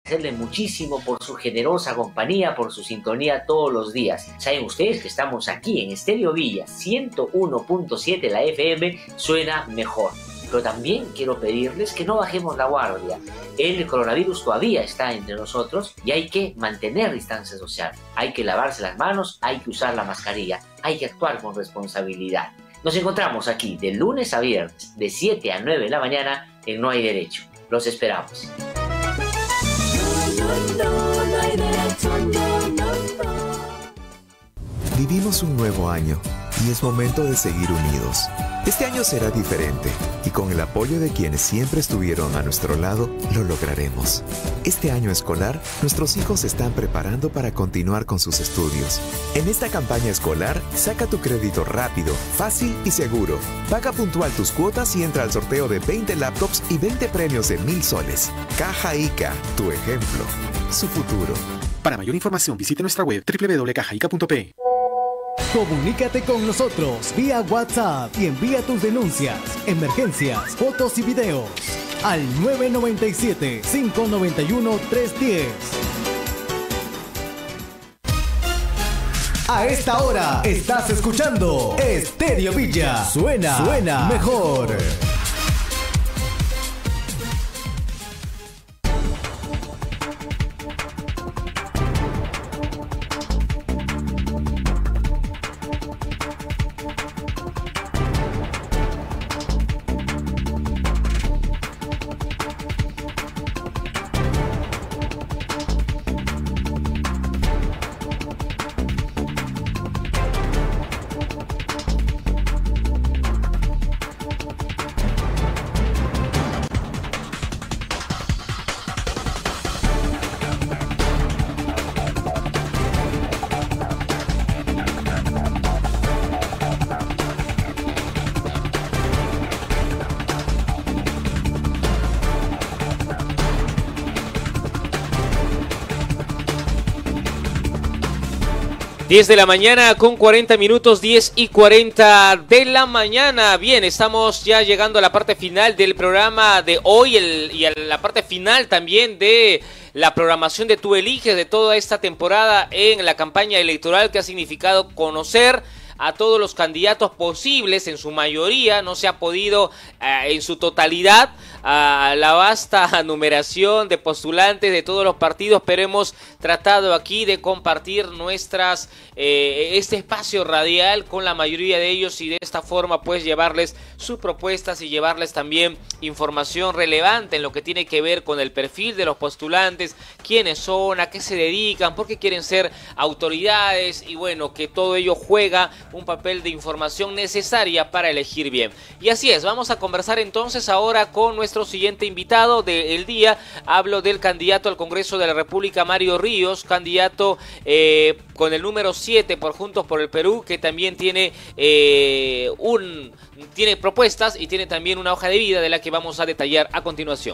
agradecerle muchísimo por su generosa compañía, por su sintonía todos los días. Saben ustedes que estamos aquí en Estéreo Villa 101.7, la FM suena mejor. Pero también quiero pedirles que no bajemos la guardia. El coronavirus todavía está entre nosotros y hay que mantener distancia social. Hay que lavarse las manos, hay que usar la mascarilla, hay que actuar con responsabilidad. Nos encontramos aquí de lunes a viernes, de 7 a 9 de la mañana en No Hay Derecho. Los esperamos. Vivimos un nuevo año y es momento de seguir unidos. Este año será diferente y con el apoyo de quienes siempre estuvieron a nuestro lado, lo lograremos. Este año escolar, nuestros hijos se están preparando para continuar con sus estudios. En esta campaña escolar, saca tu crédito rápido, fácil y seguro. Paga puntual tus cuotas y entra al sorteo de 20 laptops y 20 premios de 1,000 soles. Caja Ica, tu ejemplo, su futuro. Para mayor información, visite nuestra web www.cajaica.pe. Comunícate con nosotros vía WhatsApp y envía tus denuncias, emergencias, fotos y videos al 997-591-310. A esta hora estás escuchando Estéreo Villa. Suena mejor. Diez de la mañana con 40 minutos, 10:40 de la mañana. Bien, estamos ya llegando a la parte final del programa de hoy y a la parte final también de la programación de Tú Eliges de toda esta temporada en la campaña electoral, que ha significado conocer a todos los candidatos posibles. En su mayoría no se ha podido en su totalidad a la vasta numeración de postulantes de todos los partidos, pero hemos tratado aquí de compartir este espacio radial con la mayoría de ellos y de esta forma pues llevarles sus propuestas y llevarles también información relevante en lo que tiene que ver con el perfil de los postulantes, quiénes son, a qué se dedican, por qué quieren ser autoridades, y bueno, que todo ello juega un papel de información necesaria para elegir bien. Y así es, vamos a conversar entonces ahora con nuestro siguiente invitado del día. Hablo del candidato al Congreso de la República, Mario Ríos, candidato con el número 7 por Juntos por el Perú, que también tiene tiene propuestas y tiene también una hoja de vida de la que vamos a detallar a continuación.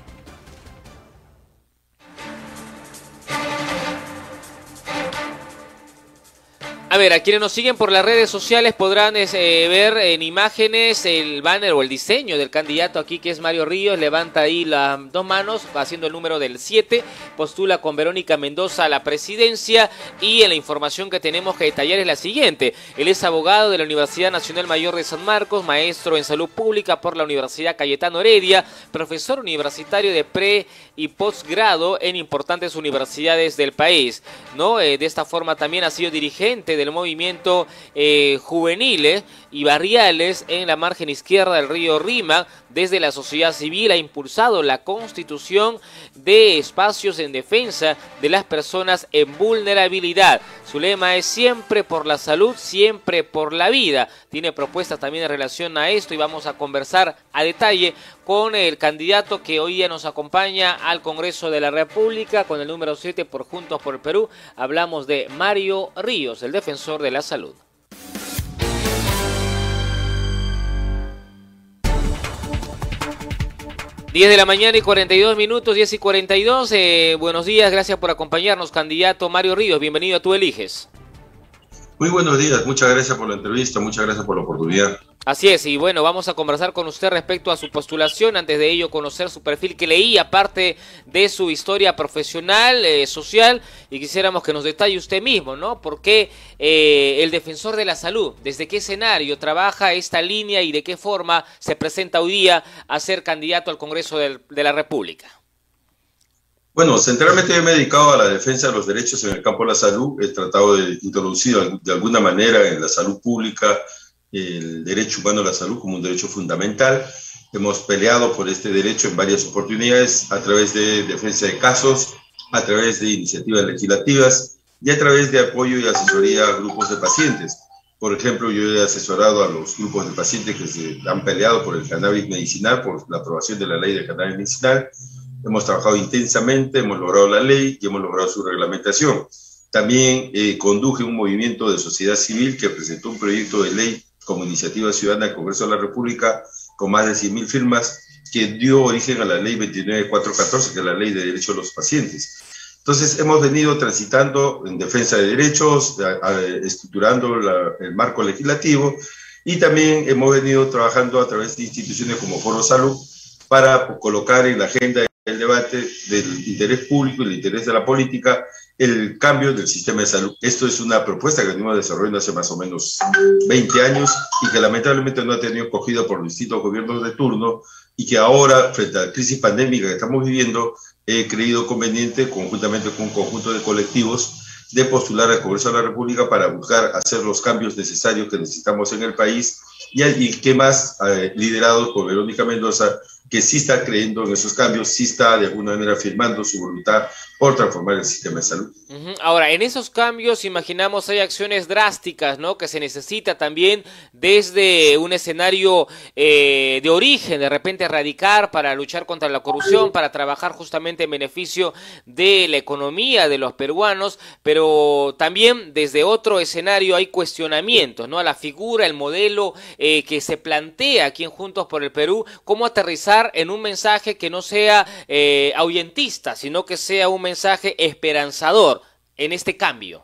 A ver, a quienes nos siguen por las redes sociales podrán ver en imágenes el banner o el diseño del candidato aquí, que es Mario Ríos. Levanta ahí las dos manos, haciendo el número del 7, postula con Verónica Mendoza a la presidencia, y en la información que tenemos que detallar es la siguiente. Él es abogado de la Universidad Nacional Mayor de San Marcos, maestro en salud pública por la Universidad Cayetano Heredia, profesor universitario de pre y posgrado en importantes universidades del país, ¿no? De esta forma también ha sido dirigente del movimiento juveniles y barriales en la margen izquierda del río Rímac. Desde la sociedad civil ha impulsado la constitución de espacios en defensa de las personas en vulnerabilidad. Su lema es siempre por la salud, siempre por la vida. Tiene propuestas también en relación a esto y vamos a conversar a detalle con el candidato que hoy día nos acompaña al Congreso de la República con el número 7 por Juntos por el Perú. Hablamos de Mario Ríos, el defensor de la salud. Diez de la mañana y 42 minutos, 10:42. Buenos días, gracias por acompañarnos, candidato Mario Ríos. Bienvenido a Tú Eliges. Muy buenos días, muchas gracias por la entrevista, muchas gracias por la oportunidad. Así es, y bueno, vamos a conversar con usted respecto a su postulación. Antes de ello, conocer su perfil, que leía parte de su historia profesional, social, y quisiéramos que nos detalle usted mismo, ¿no? ¿Por qué el defensor de la salud? ¿Desde qué escenario trabaja esta línea y de qué forma se presenta hoy día a ser candidato al Congreso de la República? Bueno, centralmente yo me he dedicado a la defensa de los derechos en el campo de la salud. He tratado de introducir de alguna manera en la salud pública el derecho humano a la salud como un derecho fundamental. Hemos peleado por este derecho en varias oportunidades a través de defensa de casos, a través de iniciativas legislativas y a través de apoyo y asesoría a grupos de pacientes. Por ejemplo, yo he asesorado a los grupos de pacientes que se han peleado por el cannabis medicinal, por la aprobación de la ley del cannabis medicinal. Hemos trabajado intensamente, hemos logrado la ley y hemos logrado su reglamentación. También conduje un movimiento de sociedad civil que presentó un proyecto de ley como iniciativa ciudadana al Congreso de la República con más de 100.000 firmas que dio origen a la ley 29414, que es la ley de derechos de los pacientes. Entonces hemos venido transitando en defensa de derechos, estructurando el marco legislativo y también hemos venido trabajando a través de instituciones como Foro Salud para colocar en la agenda el debate del interés público y el interés de la política, el cambio del sistema de salud. Esto es una propuesta que venimos desarrollando hace más o menos 20 años y que lamentablemente no ha tenido acogida por los distintos gobiernos de turno y que ahora, frente a la crisis pandémica que estamos viviendo, he creído conveniente, conjuntamente con un conjunto de colectivos, de postular al Congreso de la República para buscar hacer los cambios necesarios que necesitamos en el país y que más liderados por Verónica Mendoza, que sí está creyendo en esos cambios, sí está de alguna manera afirmando su voluntad por transformar el sistema de salud. Ahora, en esos cambios, imaginamos, hay acciones drásticas, ¿no?, que se necesita también desde un escenario de origen, de repente erradicar para luchar contra la corrupción, para trabajar justamente en beneficio de la economía de los peruanos, pero también desde otro escenario hay cuestionamientos, ¿no?, a la figura, el modelo que se plantea aquí en Juntos por el Perú, cómo aterrizar en un mensaje que no sea ahuyentista, sino que sea un mensaje esperanzador en este cambio.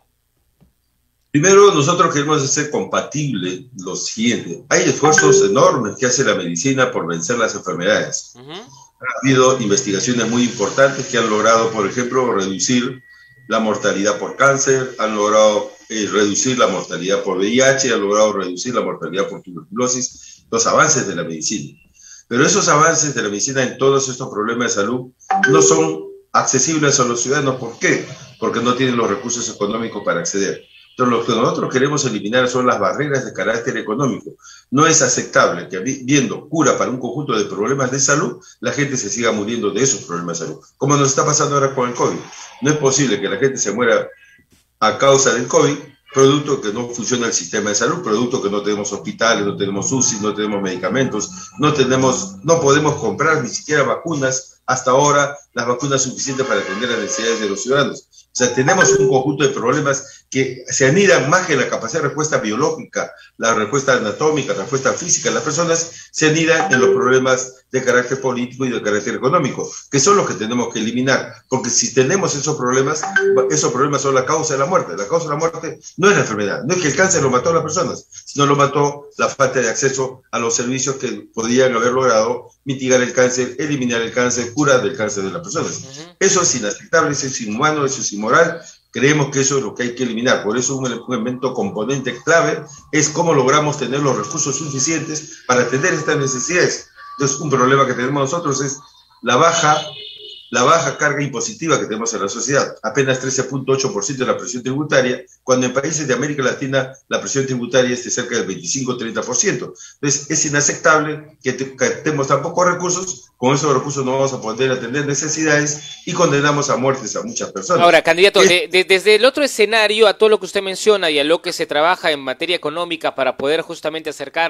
Primero, nosotros queremos hacer compatible lo siguiente. Hay esfuerzos enormes que hace la medicina por vencer las enfermedades. Ha habido investigaciones muy importantes que han logrado, por ejemplo, reducir la mortalidad por cáncer, han logrado reducir la mortalidad por VIH, han logrado reducir la mortalidad por tuberculosis, los avances de la medicina. Pero esos avances de la medicina en todos estos problemas de salud no son accesibles a los ciudadanos. ¿Por qué? Porque no tienen los recursos económicos para acceder. Entonces, lo que nosotros queremos eliminar son las barreras de carácter económico. No es aceptable que viendo cura para un conjunto de problemas de salud, la gente se siga muriendo de esos problemas de salud, como nos está pasando ahora con el COVID. No es posible que la gente se muera a causa del COVID, producto que no funciona el sistema de salud, producto que no tenemos hospitales, no tenemos UCI, no tenemos medicamentos, no podemos comprar ni siquiera vacunas, hasta ahora las vacunas suficientes para atender las necesidades de los ciudadanos. O sea, tenemos un conjunto de problemas que se anidan más que la capacidad de respuesta biológica, la respuesta anatómica, la respuesta física. Las personas se anidan en los problemas de carácter político y de carácter económico, que son los que tenemos que eliminar. Porque si tenemos esos problemas son la causa de la muerte. La causa de la muerte no es la enfermedad, no es que el cáncer lo mató a las personas, sino lo mató la falta de acceso a los servicios que podían haber logrado mitigar el cáncer, eliminar el cáncer, curar del cáncer de las personas. Eso es inaceptable, eso es inhumano, eso es inmoral. Creemos que eso es lo que hay que eliminar. Por eso un elemento componente clave es cómo logramos tener los recursos suficientes para atender estas necesidades. Entonces, un problema que tenemos nosotros es la baja carga impositiva que tenemos en la sociedad, apenas 13.8% de la presión tributaria, cuando en países de América Latina la presión tributaria es de cerca del 25-30%. Entonces, es inaceptable que tenemos tan pocos recursos, con esos recursos no vamos a poder atender necesidades y condenamos a muertes a muchas personas. Ahora, candidato, desde el otro escenario, a todo lo que usted menciona y a lo que se trabaja en materia económica para poder justamente acercar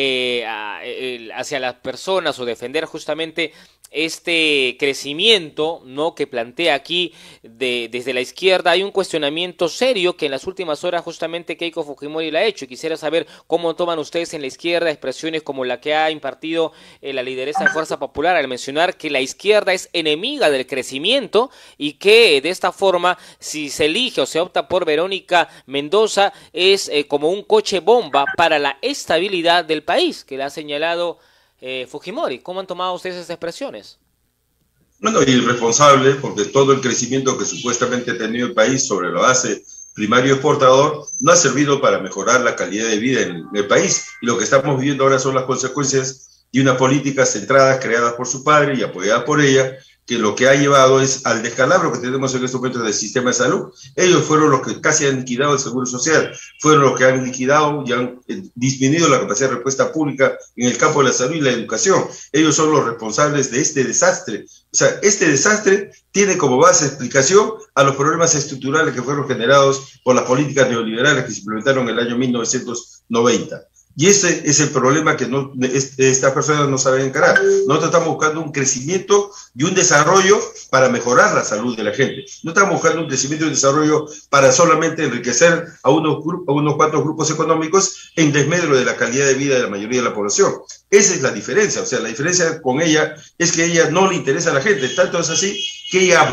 hacia las personas o defender justamente este crecimiento, ¿no?, que plantea aquí desde la izquierda, hay un cuestionamiento serio que en las últimas horas justamente Keiko Fujimori la ha hecho. Quisiera saber cómo toman ustedes en la izquierda expresiones como la que ha impartido la lideresa de Fuerza Popular valorar al mencionar que la izquierda es enemiga del crecimiento y que de esta forma, si se elige o se opta por Verónica Mendoza, es como un coche bomba para la estabilidad del país, que le ha señalado Fujimori. ¿Cómo han tomado ustedes esas expresiones? Bueno, irresponsable, porque todo el crecimiento que supuestamente ha tenido el país sobre la base primario exportador no ha servido para mejorar la calidad de vida en el país. Y lo que estamos viviendo ahora son las consecuencias de unas políticas centradas, creadas por su padre y apoyadas por ella, que lo que ha llevado es al descalabro que tenemos en estos momentos del sistema de salud. Ellos fueron los que casi han liquidado el seguro social, fueron los que han liquidado y han disminuido la capacidad de respuesta pública en el campo de la salud y la educación. Ellos son los responsables de este desastre. O sea, este desastre tiene como base explicación a los problemas estructurales que fueron generados por las políticas neoliberales que se implementaron en el año 1990. Y ese es el problema que estas personas no saben encarar. Nosotros estamos buscando un crecimiento y un desarrollo para mejorar la salud de la gente. No estamos buscando un crecimiento y un desarrollo para solamente enriquecer a unos cuantos grupos económicos en desmedro de la calidad de vida de la mayoría de la población. Esa es la diferencia. O sea, la diferencia con ella es que a ella no le interesa a la gente. Tanto es así que ella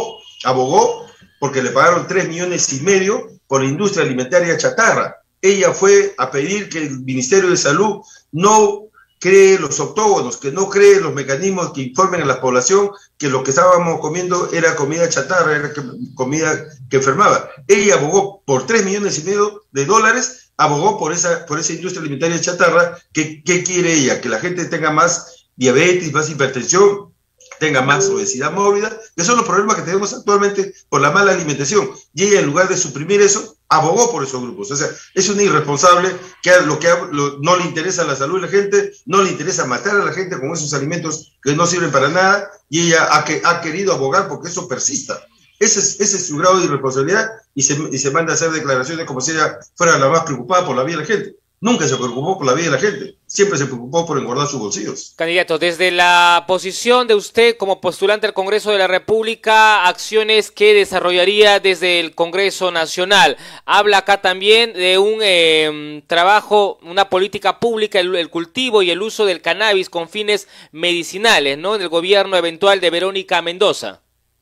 abogó porque le pagaron 3,5 millones por la industria alimentaria chatarra. Ella fue a pedir que el Ministerio de Salud no cree los octógonos, que no cree los mecanismos que informen a la población que lo que estábamos comiendo era comida chatarra, era comida que enfermaba. Ella abogó por 3,5 millones, abogó por esa industria alimentaria chatarra. ¿Qué quiere ella? Que la gente tenga más diabetes, más hipertensión, tenga más obesidad mórbida, que son los problemas que tenemos actualmente por la mala alimentación. Y ella, en lugar de suprimir eso, abogó por esos grupos. O sea, es un irresponsable que no le interesa la salud de la gente, no le interesa matar a la gente con esos alimentos que no sirven para nada, y ella ha querido abogar porque eso persista. Ese es su grado de irresponsabilidad, y se manda a hacer declaraciones como si ella fuera la más preocupada por la vida de la gente. Nunca se preocupó por la vida de la gente, siempre se preocupó por engordar sus bolsillos. Candidato, desde la posición de usted como postulante al Congreso de la República, acciones que desarrollaría desde el Congreso Nacional. Habla acá también de un trabajo, una política pública, el cultivo y el uso del cannabis con fines medicinales, ¿no? En el gobierno eventual de Verónica Mendoza.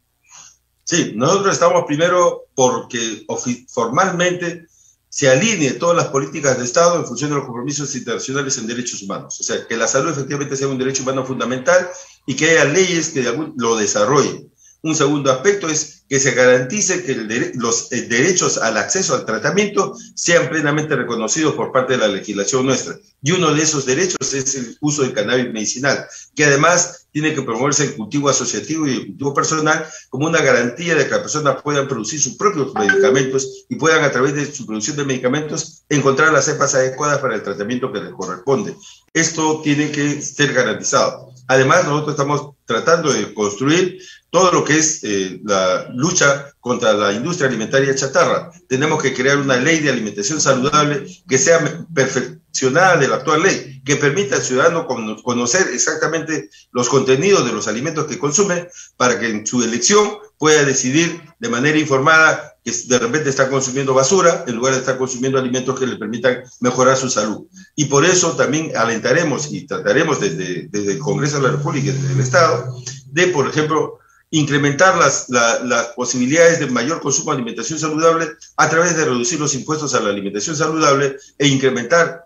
Sí, nosotros estamos primero porque formalmente se alinee todas las políticas de Estado en función de los compromisos internacionales en derechos humanos. O sea, que la salud efectivamente sea un derecho humano fundamental y que haya leyes que lo desarrollen. Un segundo aspecto es que se garantice que los derechos al acceso al tratamiento sean plenamente reconocidos por parte de la legislación nuestra. Y uno de esos derechos es el uso del cannabis medicinal, que además tiene que promoverse el cultivo asociativo y el cultivo personal como una garantía de que las personas puedan producir sus propios medicamentos y puedan, a través de su producción de medicamentos, encontrar las cepas adecuadas para el tratamiento que les corresponde. Esto tiene que ser garantizado. Además, nosotros estamos tratando de construir todo lo que es la lucha contra la industria alimentaria chatarra. Tenemos que crear una ley de alimentación saludable que sea perfeccionada de la actual ley, que permita al ciudadano conocer exactamente los contenidos de los alimentos que consume, para que en su elección pueda decidir de manera informada que de repente está consumiendo basura en lugar de estar consumiendo alimentos que le permitan mejorar su salud. Y por eso también alentaremos y trataremos desde el Congreso de la República y desde el Estado de, por ejemplo, incrementar las posibilidades de mayor consumo de alimentación saludable a través de reducir los impuestos a la alimentación saludable e incrementar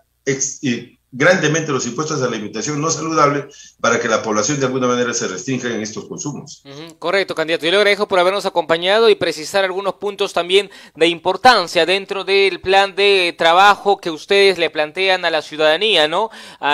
grandemente los impuestos a la alimentación no saludable para que la población de alguna manera se restrinja en estos consumos. Correcto, candidato. Yo le agradezco por habernos acompañado y precisar algunos puntos también de importancia dentro del plan de trabajo que ustedes le plantean a la ciudadanía, ¿no?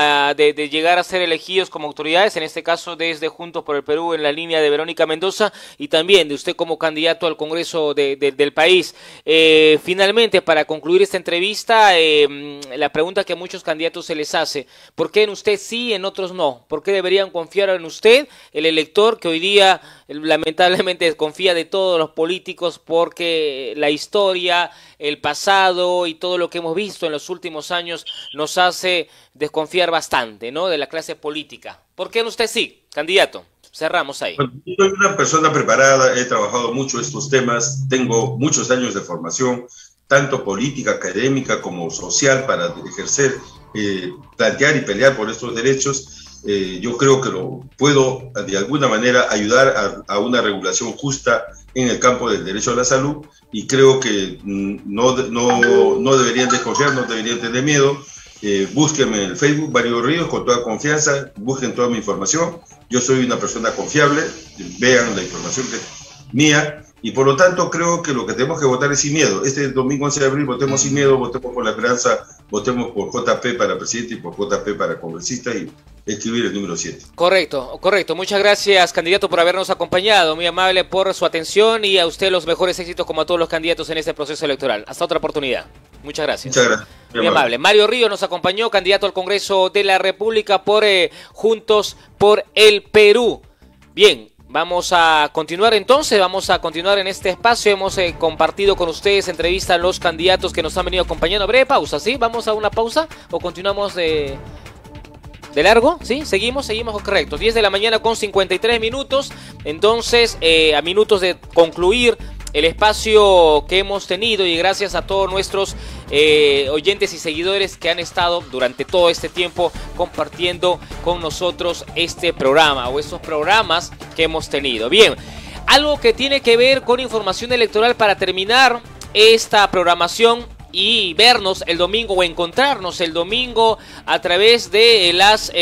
De llegar a ser elegidos como autoridades, en este caso desde Juntos por el Perú en la línea de Verónica Mendoza, y también de usted como candidato al Congreso del país. Finalmente, para concluir esta entrevista, la pregunta que a muchos candidatos se les hace: ¿por qué en usted sí y en otros no? ¿Por qué deberían confiar en usted, el elector que hoy día lamentablemente desconfía de todos los políticos porque la historia, el pasado y todo lo que hemos visto en los últimos años nos hace desconfiar bastante, ¿no?, de la clase política? ¿Por qué en usted sí, candidato? Cerramos ahí. Bueno, yo soy una persona preparada, he trabajado mucho estos temas, tengo muchos años de formación, tanto política, académica como social, para ejercer, plantear y pelear por estos derechos. yo creo que lo puedo de alguna manera ayudar a una regulación justa en el campo del derecho a la salud, y creo que no deberían desconfiar, no deberían tener miedo. Búsquenme en el Facebook, Mario Ríos, con toda confianza, busquen toda mi información. Yo soy una persona confiable, vean la información que es mía, y por lo tanto creo que lo que tenemos que votar es sin miedo. Este domingo 11 de abril votemos sin miedo, votemos por la esperanza, votemos por JP para presidente y por JP para congresista, y escribir el número 7. Correcto. Muchas gracias, candidato, por habernos acompañado. Muy amable por su atención, y a usted los mejores éxitos como a todos los candidatos en este proceso electoral. Hasta otra oportunidad. Muchas gracias. Muchas gracias. Muy amable. Mario Ríos nos acompañó, candidato al Congreso de la República por Juntos por el Perú. Bien. Vamos a continuar entonces, vamos a continuar en este espacio. Hemos compartido con ustedes entrevista a los candidatos que nos han venido acompañando. Breve pausa, ¿sí? ¿Vamos a una pausa o continuamos de largo? ¿Sí? Seguimos, correcto. 10 de la mañana con 53 minutos. Entonces, a minutos de concluir el espacio que hemos tenido, y gracias a todos nuestros oyentes y seguidores que han estado durante todo este tiempo compartiendo con nosotros este programa o estos programas que hemos tenido. Bien, algo que tiene que ver con información electoral para terminar esta programación y vernos el domingo o encontrarnos el domingo a través de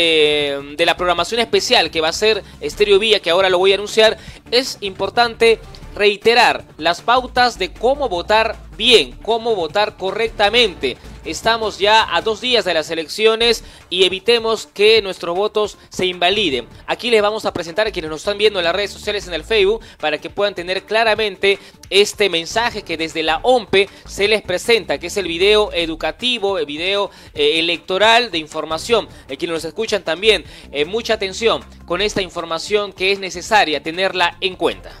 la programación especial que va a ser Estéreo Villa, que ahora lo voy a anunciar. Es importante reiterar las pautas de cómo votar bien, cómo votar correctamente. Estamos ya a 2 días de las elecciones y evitemos que nuestros votos se invaliden. Aquí les vamos a presentar a quienes nos están viendo en las redes sociales, en el Facebook, para que puedan tener claramente este mensaje que desde la OMPE se les presenta, que es el video educativo, el video electoral de información. Quienes nos escuchan también, mucha atención con esta información que es necesaria tenerla en cuenta.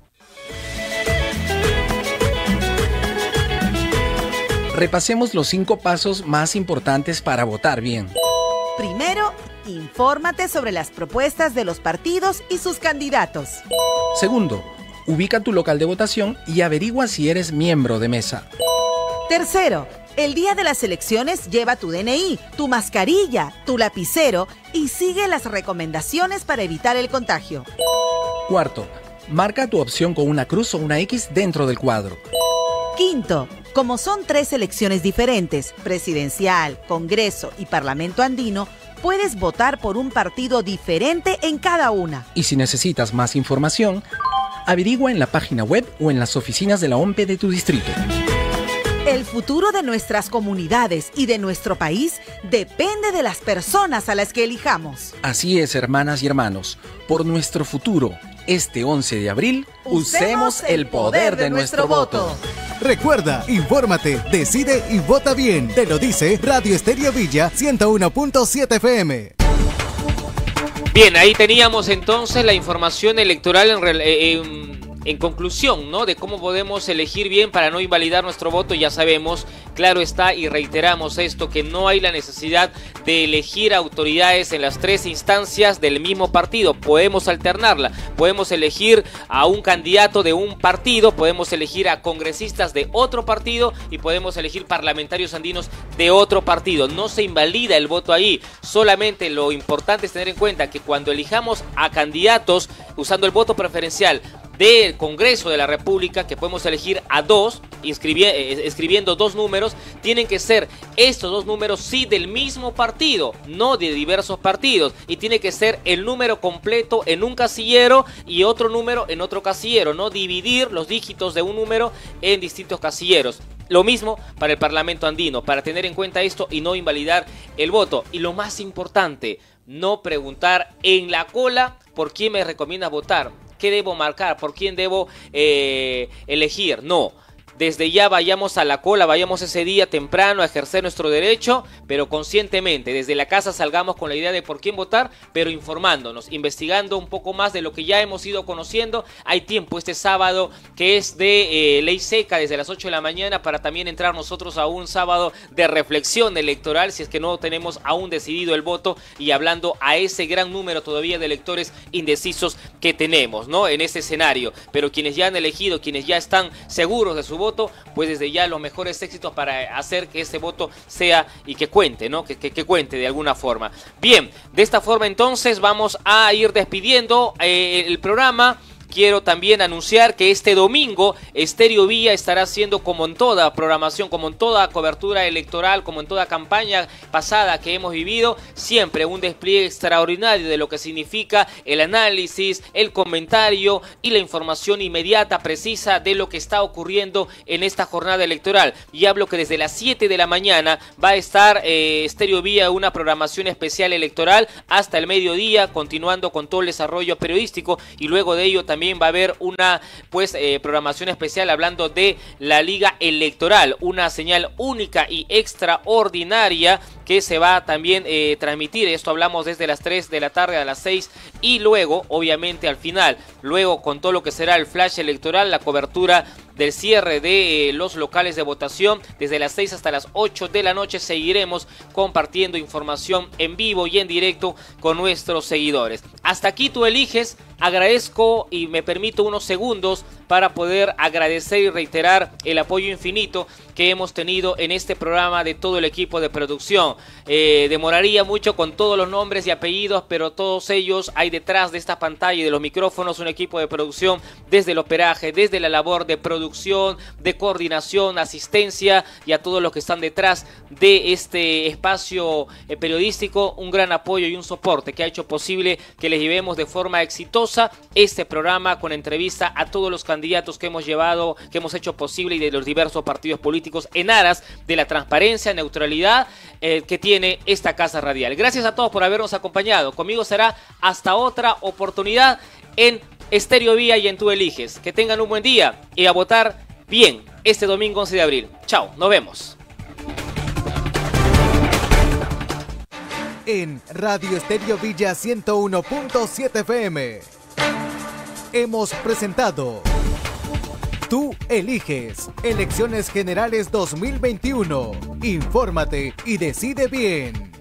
Repasemos los 5 pasos más importantes para votar bien. Primero, infórmate sobre las propuestas de los partidos y sus candidatos. Segundo, ubica tu local de votación y averigua si eres miembro de mesa. Tercero, el día de las elecciones lleva tu DNI, tu mascarilla, tu lapicero y sigue las recomendaciones para evitar el contagio. Cuarto, marca tu opción con una cruz o una X dentro del cuadro. Quinto, como son 3 elecciones diferentes, presidencial, Congreso y Parlamento Andino, puedes votar por un partido diferente en cada una. Y si necesitas más información, averigua en la página web o en las oficinas de la OMPE de tu distrito. El futuro de nuestras comunidades y de nuestro país depende de las personas a las que elijamos. Así es, hermanas y hermanos, por nuestro futuro, este 11 de abril, usemos el poder de nuestro voto. Recuerda, infórmate, decide y vota bien. Te lo dice Radio Estéreo Villa 101.7 FM. Bien, ahí teníamos entonces la información electoral en conclusión, ¿no? De cómo podemos elegir bien para no invalidar nuestro voto. Ya sabemos, claro está, y reiteramos esto, que no hay la necesidad de elegir autoridades en las 3 instancias del mismo partido. Podemos alternarla, podemos elegir a un candidato de un partido, podemos elegir a congresistas de otro partido y podemos elegir parlamentarios andinos de otro partido. No se invalida el voto ahí, solamente lo importante es tener en cuenta que cuando elijamos a candidatos usando el voto preferencial del Congreso de la República, que podemos elegir a 2, escribiendo 2 números, tienen que ser estos 2 números sí del mismo partido, no de diversos partidos, y tiene que ser el número completo en un casillero y otro número en otro casillero, no dividir los dígitos de un número en distintos casilleros. Lo mismo para el Parlamento Andino, para tener en cuenta esto y no invalidar el voto. Y lo más importante, no preguntar en la cola por quién me recomienda votar. ¿Qué debo marcar? ¿Por quién debo elegir? No. Desde ya vayamos a la cola, vayamos ese día temprano a ejercer nuestro derecho, pero conscientemente. Desde la casa salgamos con la idea de por quién votar, pero informándonos, investigando un poco más de lo que ya hemos ido conociendo. Hay tiempo este sábado que es de ley seca desde las 8 de la mañana para también entrar nosotros a un sábado de reflexión electoral si es que no tenemos aún decidido el voto y hablando a ese gran número todavía de electores indecisos que tenemos, ¿no? En este escenario. Pero quienes ya han elegido, quienes ya están seguros de su voto, voto, pues desde ya los mejores éxitos para hacer que ese voto sea y que cuente, ¿no? Que cuente de alguna forma. Bien, de esta forma entonces vamos a ir despidiendo el programa. Quiero también anunciar que este domingo Estéreo Villa estará haciendo, como en toda programación, como en toda cobertura electoral, como en toda campaña pasada que hemos vivido, siempre un despliegue extraordinario de lo que significa el análisis, el comentario y la información inmediata, precisa de lo que está ocurriendo en esta jornada electoral. Y hablo que desde las 7 de la mañana va a estar Estéreo Villa una programación especial electoral hasta el mediodía, continuando con todo el desarrollo periodístico, y luego de ello también va a haber una programación especial hablando de la Liga Electoral, una señal única y extraordinaria que se va a también transmitir. Esto hablamos desde las 3 de la tarde a las 6, y luego, obviamente al final, luego con todo lo que será el flash electoral, la cobertura del cierre de los locales de votación, desde las 6 hasta las 8 de la noche seguiremos compartiendo información en vivo y en directo con nuestros seguidores. Hasta aquí Tú Eliges. Agradezco y me permito unos segundos para poder agradecer y reiterar el apoyo infinito que hemos tenido en este programa de todo el equipo de producción. Demoraría mucho con todos los nombres y apellidos, pero todos ellos hay detrás de esta pantalla y de los micrófonos un equipo de producción, desde el operaje, desde la labor de producción, de coordinación, asistencia, y a todos los que están detrás de este espacio periodístico, un gran apoyo y un soporte que ha hecho posible que les llevemos de forma exitosa este programa, con entrevista a todos los candidatos que hemos llevado, que hemos hecho posible, y de los diversos partidos políticos, en aras de la transparencia, neutralidad que tiene esta casa radial. Gracias a todos por habernos acompañado. Conmigo será hasta otra oportunidad en Estéreo Vía y en Tú Eliges. Que tengan un buen día y a votar bien este domingo 11 de abril. Chao, nos vemos. En Radio Estéreo Villa 101.7 FM hemos presentado Tú Eliges, Elecciones Generales 2021. Infórmate y decide bien.